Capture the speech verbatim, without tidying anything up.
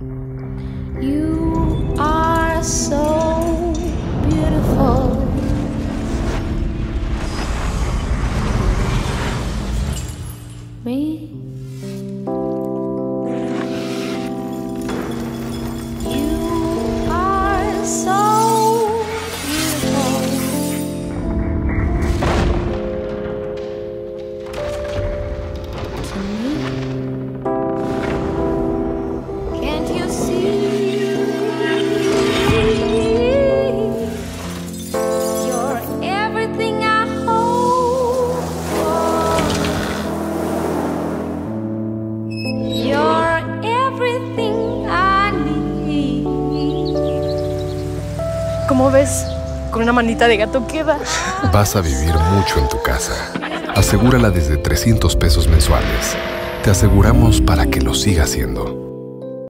You are so beautiful. Me. You are so beautiful. To me. Can't you see? You're everything I hope for. You're everything I need. ¿Cómo ves? Con una manita de gato queda. Vas a vivir mucho en tu casa. Asegúrala desde trescientos pesos mensuales. Te aseguramos para que lo siga haciendo.